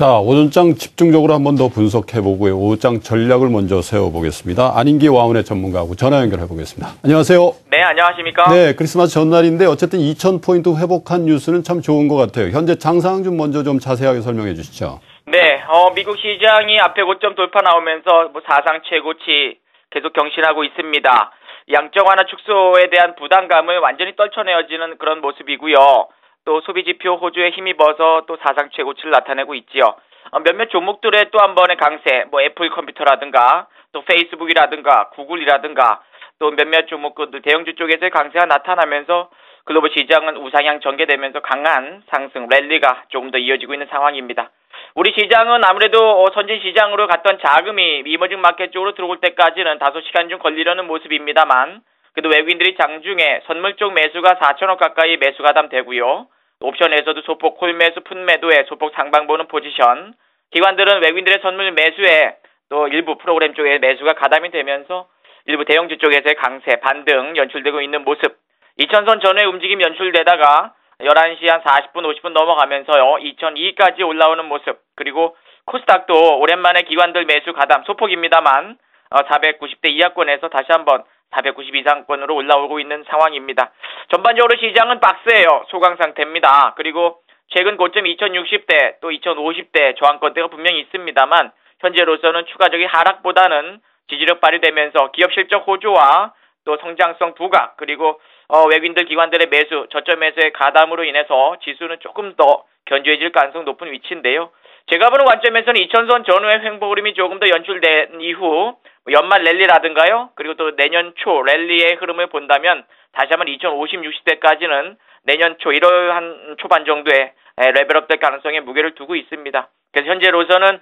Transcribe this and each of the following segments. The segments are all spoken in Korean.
자, 오전장 집중적으로 한 번 더 분석해보고요. 오후장 전략을 먼저 세워보겠습니다. 안인기 와운의 전문가하고 전화 연결해보겠습니다. 안녕하세요. 네, 안녕하십니까? 네, 크리스마스 전날인데 어쨌든 2,000포인트 회복한 뉴스는 참 좋은 것 같아요. 현재 장 상황 좀 먼저 좀 자세하게 설명해 주시죠. 네, 미국 시장이 앞에 고점 돌파 나오면서 사상 최고치 계속 경신하고 있습니다. 양적 완화 축소에 대한 부담감을 완전히 떨쳐내어지는 그런 모습이고요. 또 소비지표 호주에 힘입어서 또 사상 최고치를 나타내고 있지요. 몇몇 종목들의 또 한 번의 강세, 애플 컴퓨터라든가 또 페이스북이라든가 구글이라든가 또 몇몇 종목들 대형주 쪽에서의 강세가 나타나면서 글로벌 시장은 우상향 전개되면서 강한 상승 랠리가 조금 더 이어지고 있는 상황입니다. 우리 시장은 아무래도 선진 시장으로 갔던 자금이 이머징 마켓 쪽으로 들어올 때까지는 다소 시간 좀 걸리려는 모습입니다만 그래도 외국인들이 장중에 선물 쪽 매수가 4천억 가까이 매수 가담되고요. 옵션에서도 소폭 콜 매수 푼 매도에 소폭 상방 보는 포지션. 기관들은 외국인들의 선물 매수에 또 일부 프로그램 쪽에 매수가 가담이 되면서 일부 대형주 쪽에서의 강세, 반등 연출되고 있는 모습. 2000선 전후의 움직임 연출되다가 11시 한 40분, 50분 넘어가면서요. 2002까지 올라오는 모습. 그리고 코스닥도 오랜만에 기관들 매수 가담 소폭입니다만 490대 이하권에서 다시 한번 490 이상권으로 올라오고 있는 상황입니다. 전반적으로 시장은 박스예요. 소강 상태입니다. 그리고 최근 고점 2060대 또 2050대 저항권대가 분명히 있습니다만 현재로서는 추가적인 하락보다는 지지력 발휘되면서 기업 실적 호조와 또 성장성 부각 그리고 외국인들 기관들의 매수 저점에서의 가담으로 인해서 지수는 조금 더 견조해질 가능성 높은 위치인데요. 제가 보는 관점에서는 2000선 전후의 횡보 흐름이 조금 더 연출된 이후 연말 랠리라든가요. 그리고 또 내년 초 랠리의 흐름을 본다면 다시 한번 2050, 60대까지는 내년 초 1월 한 초반 정도에 레벨업될 가능성에 무게를 두고 있습니다. 그래서 현재로서는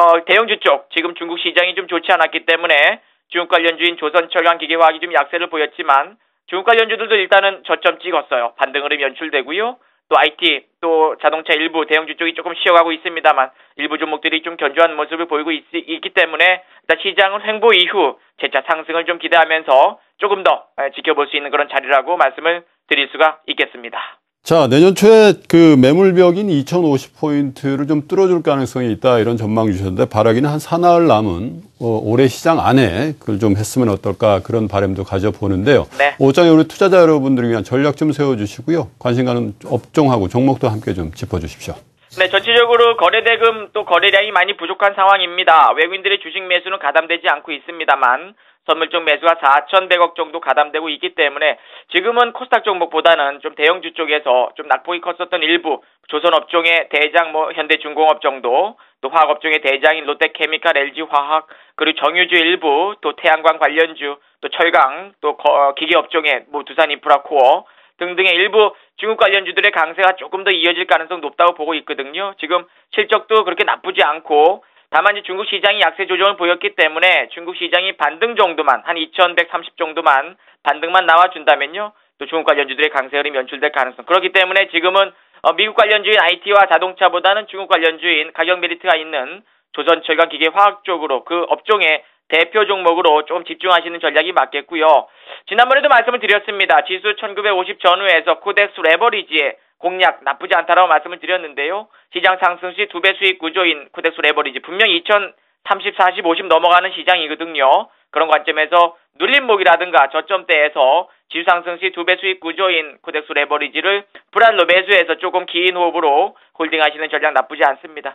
대형주 쪽 지금 중국 시장이 좀 좋지 않았기 때문에 중국 관련주인 조선철강기계화학이 좀 약세를 보였지만 중국 관련주들도 일단은 저점 찍었어요. 반등 흐름 연출되고요. 또 IT, 또 자동차 일부 대형주 쪽이 조금 쉬어가고 있습니다만 일부 종목들이 좀 견조한 모습을 보이고 있기 때문에 일단 시장은 횡보 이후 재차 상승을 좀 기대하면서 조금 더 지켜볼 수 있는 그런 자리라고 말씀을 드릴 수가 있겠습니다. 자, 내년 초에 그 매물벽인 2,050포인트를 좀 뚫어줄 가능성이 있다 이런 전망 주셨는데 바라기는 한 사나흘 남은 올해 시장 안에 그걸 좀 했으면 어떨까 그런 바람도 가져보는데요. 네. 오장에 우리 투자자 여러분들을 위한 전략 좀 세워주시고요. 관심 가는 업종하고 종목도 함께 좀 짚어주십시오. 네, 전체적으로 거래대금 또 거래량이 많이 부족한 상황입니다. 외국인들의 주식 매수는 가담되지 않고 있습니다만 선물 쪽 매수가 4,100억 정도 가담되고 있기 때문에 지금은 코스닥 종목보다는 좀 대형주 쪽에서 좀 낙폭이 컸었던 일부 조선업종의 대장 현대중공업 정도 또 화학업종의 대장인 롯데케미칼, LG화학 그리고 정유주 일부 또 태양광 관련주 또 철강 또 기계업종의 두산인프라코어 등등의 일부 중국 관련주들의 강세가 조금 더 이어질 가능성 높다고 보고 있거든요. 지금 실적도 그렇게 나쁘지 않고 다만 이제 중국 시장이 약세 조정을 보였기 때문에 중국 시장이 반등 정도만 한 2,130 정도만 반등만 나와준다면요. 또 중국 관련주들의 강세 흐름이 연출될 가능성. 그렇기 때문에 지금은 미국 관련주인 IT와 자동차보다는 중국 관련주인 가격 메리트가 있는 조선철강 기계화학 쪽으로 그 업종의 대표 종목으로 좀 집중하시는 전략이 맞겠고요. 지난번에도 말씀을 드렸습니다. 지수 1950 전후에서 코덱스 레버리지의 공략 나쁘지 않다라고 말씀을 드렸는데요. 시장 상승 시 2배 수익 구조인 코덱스 레버리지 분명히 2030, 40, 50 넘어가는 시장이거든요. 그런 관점에서 눌림목이라든가 저점대에서 지수 상승 시 2배 수익 구조인 코덱스 레버리지를 불안로 매수해서 조금 긴 호흡으로 홀딩하시는 전략 나쁘지 않습니다.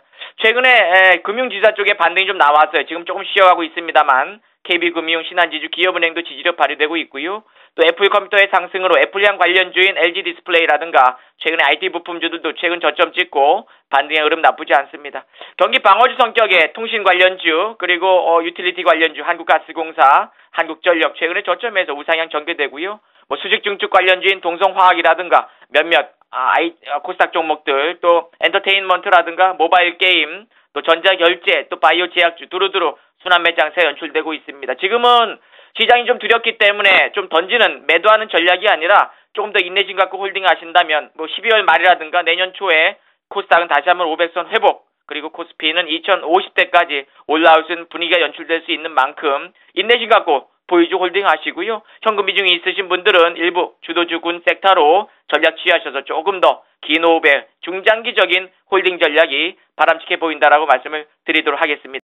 최근에 금융지사 쪽에 반등이 좀 나왔어요. 지금 조금 쉬어가고 있습니다만 KB금융, 신한지주, 기업은행도 지지력 발휘되고 있고요. 또 애플 컴퓨터의 상승으로 애플향 관련주인 LG디스플레이라든가 최근에 IT 부품주들도 최근 저점 찍고 반등의 흐름 나쁘지 않습니다. 경기 방어주 성격의 통신 관련주 그리고 유틸리티 관련주 한국가스공사, 한국전력 최근에 저점에서 우상향 전개되고요. 수직 증축 관련주인 동성화학이라든가 몇몇 코스닥 종목들 또 엔터테인먼트라든가 모바일 게임 또 전자결제 또 바이오 제약주 두루두루 순환 매장세 연출되고 있습니다. 지금은 시장이 좀 두렵기 때문에 좀 던지는 매도하는 전략이 아니라 조금 더 인내심 갖고 홀딩 하신다면 12월 말이라든가 내년 초에 코스닥은 다시 한번 500선 회복 그리고 코스피는 2050대까지 올라올 수 있는 분위기가 연출될 수 있는 만큼 인내심 갖고 보유주 홀딩 하시고요. 현금 비중이 있으신 분들은 일부 주도주군 섹터로 전략 취하셔서 조금 더 긴 호흡에 중장기적인 홀딩 전략이 바람직해 보인다라고 말씀을 드리도록 하겠습니다.